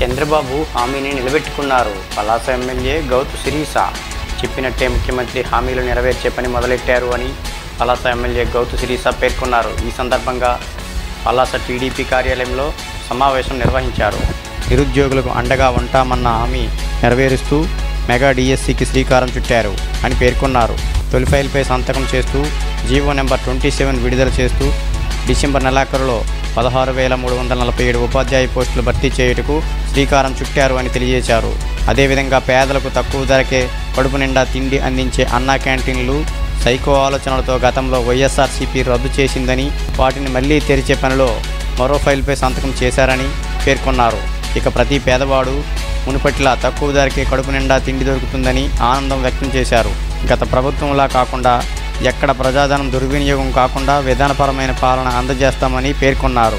చంద్రబాబు హామీని నిలబెట్టుకున్నారు. పలాస ఎమ్మెల్యే గౌతు శిరీష చెప్పినట్టే ముఖ్యమంత్రి హామీలు నెరవేర్చే పని మొదలెట్టారు అని పలాస ఎమ్మెల్యే గౌతు శిరీష పేర్కొన్నారు. ఈ సందర్భంగా పలాస టీడీపీ కార్యాలయంలో సమావేశం నిర్వహించారు. నిరుద్యోగులకు అండగా ఉంటామన్న హామీ నెరవేరుస్తూ మెగా డిఎస్సికి శ్రీకారం చుట్టారు అని పేర్కొన్నారు. తొలి ఫైల్పై సంతకం చేస్తూ జీవో నెంబర్ 27 విడుదల చేస్తూ డిసెంబర్ నెలాఖరులో 16,347 ఉపాధ్యాయ పోస్టులు భర్తీ చేయుటకు శ్రీకారం చుట్టారు అని తెలియజేశారు. అదేవిధంగా పేదలకు తక్కువ ధరకే కడుపు నిండా తిండి అందించే అన్నా క్యాంటీన్లు సైకో ఆలోచనలతో గతంలో వైఎస్ఆర్సీపీ రద్దు చేసిందని వాటిని మళ్లీ తెరిచే పనిలో మరో ఫైల్పై సంతకం చేశారని పేర్కొన్నారు. ఇక ప్రతి పేదవాడు మునుపటిలా తక్కువ ధరకే కడుపు నిండా తిండి దొరుకుతుందని ఆనందం వ్యక్తం చేశారు. గత ప్రభుత్వంలా కాకుండా ఎక్కడ ప్రజాధనం దుర్వినియోగం కాకుండా విధానపరమైన పాలన అందజేస్తామని పేర్కొన్నారు.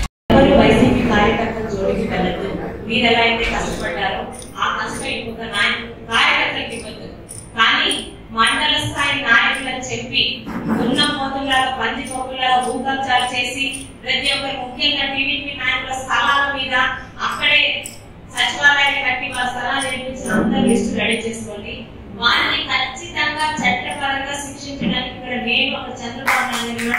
మండల స్థాయి నాయకులకు చెప్పి ఉన్న పోతులాగా పంది పోతులాగా భూకబ్జాలు చేసి ప్రతి ఒక్కరు ముఖ్యంగా టీడీపీ నాయకుల స్థలాల మీద అక్కడే సచివాలయాన్ని కట్టి వాళ్ళ స్థలాలు నిర్మించిన అందరూ లిస్టు రెడీ చేసుకోండి. వారిని ఖచ్చితంగా చట్టపరంగా శిక్షించడానికి ఇక్కడ నేను ఒక చంద్రబాబు నాయుడు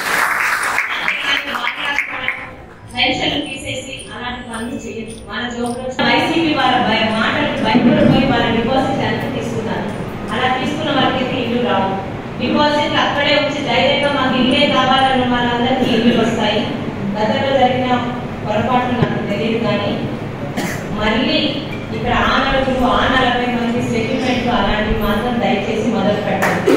పెన్షన్లు తీసేసి అలాంటి పనులు చేయదు. మన జోబులో వైసీపీ వాళ్ళ మాటలు భయపడిపోయి వాళ్ళ డిపాజిట్ ఎంత తీసుకున్నారు. అలా తీసుకున్న వాళ్ళకైతే ఇల్లు రావు. డిపాజిట్ అక్కడే వచ్చి ధైర్యంగా మాకు ఇల్లే కావాలన్న వాళ్ళందరికీ ఇల్లు వస్తాయి. గతంలో జరిగిన పొరపాట్లు నాకు తెలియదు, కానీ మళ్ళీ ఇక్కడ ఆ 40 మంది సెటిల్మెంట్ అలాంటివి మాత్రం దయచేసి మొదలు పెట్టండి.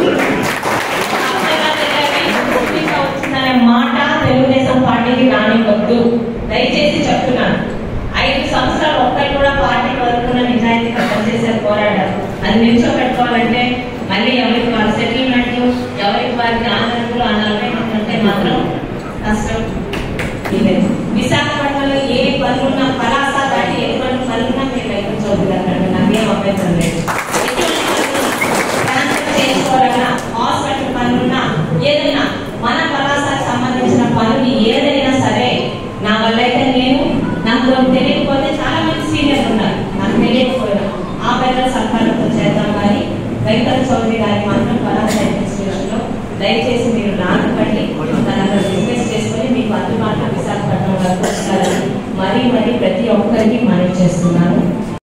వచ్చిందనే మాట తెలుగుదేశం పార్టీకి రానివ్వద్దు. దయచేసి చెప్తున్నాను. 5 సంవత్సరాలు ఒక్కరు కూడా పార్టీ వరకున్న నిజాయితీ పనిచేసారు, పోరాడారు. అది నిల్చోబెట్టుకోవాలంటే మళ్ళీ ఎవరికి వాళ్ళ సెటిల్మెంట్, ఎవరికి వారికి ఆందోళనలు ఆ 40 మంది ఉంటే మాత్రం కష్టం. విశాఖపట్నంలో ఏ పనులున్నా పలాస దాటి ఏ పనులున్నా మీరు రైతు చదువుతారు. నాకేం అభ్యంతరం లేదు. చేసుకోవాలన్నా హాస్పిటల్ పనులున్నా ఏదైనా మన పలాసకు సంబంధించిన పనులు ఏదైనా సరే నా వల్ల అయితే నాకు తెలియకపోతే చాలా మంది సీనియర్లు ఉన్నారు, నాకు తెలియకపోయినా ఆ పేర్ల సంపాదనతో చేద్దాం. కానీ వెంకట చౌదరి గారికి మాత్రం పలాస అడ్మినిస్ట్రేషన్లో దయచేసి మీరు నాటుకండి. తనకు రిక్వెస్ట్ చేసుకొని మీకు అందుబాటులో విశాఖపట్నం వరకు వస్తారని మరీ ప్రతి ఒక్కరికి మనవి చేస్తున్నాను.